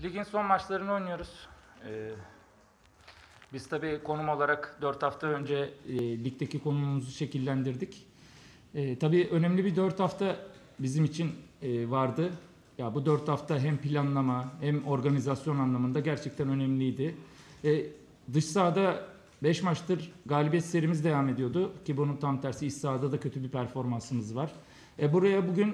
Ligin son maçlarını oynuyoruz. Biz tabii konum olarak 4 hafta önce ligdeki konumumuzu şekillendirdik. Tabii önemli bir 4 hafta bizim için vardı. Ya bu 4 hafta hem planlama hem organizasyon anlamında gerçekten önemliydi. Dış sahada 5 maçtır galibiyet serimiz devam ediyordu ki bunun tam tersi iç sahada da kötü bir performansımız var. Buraya bugün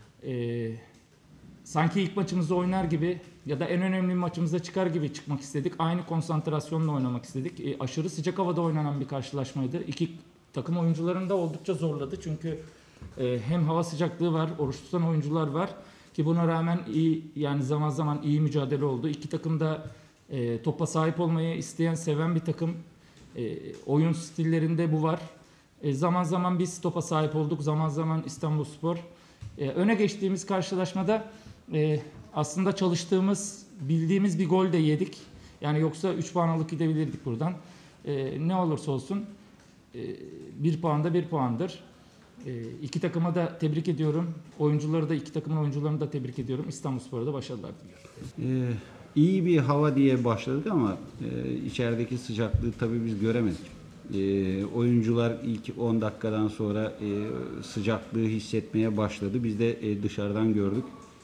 sanki ilk maçımızda oynar gibi ya da en önemli maçımıza çıkar gibi çıkmak istedik. Aynı konsantrasyonla oynamak istedik. Aşırı sıcak havada oynanan bir karşılaşmaydı. İki takım oyuncularını da oldukça zorladı. Çünkü hem hava sıcaklığı var, oruç tutan oyuncular var ki buna rağmen iyi, yani zaman zaman iyi mücadele oldu. İki takım da topa sahip olmayı isteyen, seven bir takım. Oyun stillerinde bu var. Zaman zaman biz topa sahip olduk, zaman zaman İstanbulspor. Öne geçtiğimiz karşılaşmada aslında çalıştığımız, bildiğimiz bir gol de yedik. Yani yoksa 3 puan alıp gidebilirdik buradan. Ne olursa olsun 1 puan da 1 puandır. İki takıma da tebrik ediyorum. Oyuncuları da, iki takımın oyuncularını da tebrik ediyorum. İstanbulspor'a da başarılar diliyorum. İyi bir hava diye başladık ama içerideki sıcaklığı tabii biz göremedik. Oyuncular ilk 10 dakikadan sonra sıcaklığı hissetmeye başladı. Biz de dışarıdan gördük.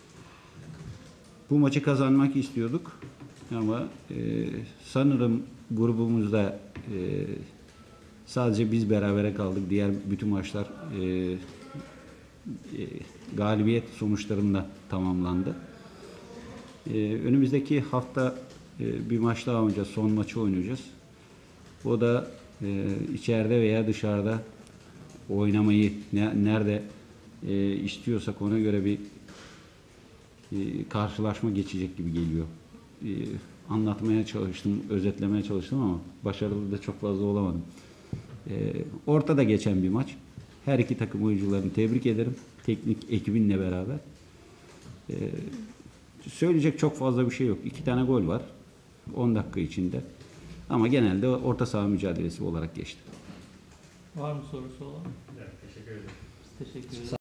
Bu maçı kazanmak istiyorduk ama sanırım grubumuzda sadece biz berabere kaldık. Diğer bütün maçlar galibiyet sonuçlarında tamamlandı. Önümüzdeki hafta bir maç daha oynayacağız. Son maçı oynayacağız. O da içeride veya dışarıda oynamayı nerede istiyorsak ona göre bir karşılaşma geçecek gibi geliyor. Anlatmaya çalıştım, özetlemeye çalıştım ama başarılı da çok fazla olamadım. Ortada geçen bir maç. Her iki takım oyuncularını tebrik ederim. Teknik ekibinle beraber. Söyleyecek çok fazla bir şey yok. 2 tane gol var 10 dakika içinde. Ama genelde orta saha mücadelesi olarak geçti. Var mı sorusu olan? Evet, teşekkür ederim. Biz teşekkür ederiz.